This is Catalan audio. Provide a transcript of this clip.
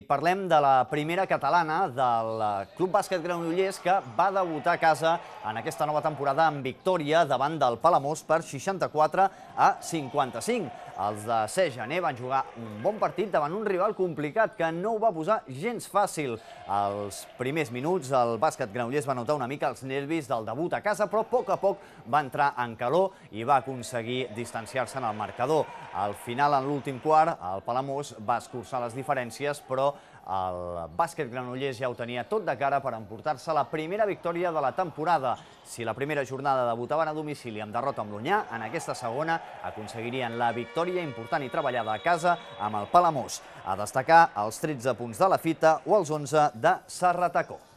parlem de la primera catalana del Club Bàsquet Granollers, que va debutar a casa en aquesta nova temporada amb victòria davant del Palamós per 64-55. Els de Ser Janer van jugar un bon partit davant un rival complicat que no ho va posar gens fàcil. Als primers minuts el Bàsquet Granollers va notar una mica els nervis del debut a casa, però a poc va entrar en calor i va aconseguir distanciar-se en el marcador. Al final, en l'últim quart, el Palamós va escurçar les diferències, però el Bàsquet Granollers ja ho tenia tot de cara per emportar-se la primera victòria de la temporada. Si la primera jornada debutaven a domicili amb derrota amb l'Onyar, en aquesta segona aconseguirien la victòria important i treballada a casa amb el Palamós. A destacar els 13 punts de la Fita o els 11 de Serratacó.